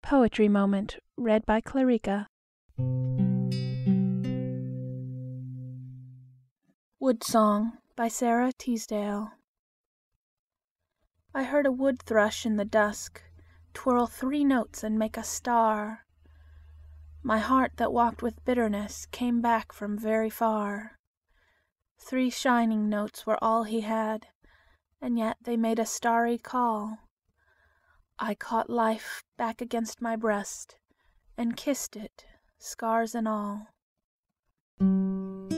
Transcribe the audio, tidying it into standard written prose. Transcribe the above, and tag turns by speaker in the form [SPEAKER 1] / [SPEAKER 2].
[SPEAKER 1] Poetry Moment, read by Clarica. Wood Song by Sara Teasdale. I heard a wood thrush in the dusk twirl 3 notes and make a star. My heart that walked with bitterness came back from very far. 3 shining notes were all he had, and yet they made a starry call. I caught life back against my breast and kissed it, scars and all.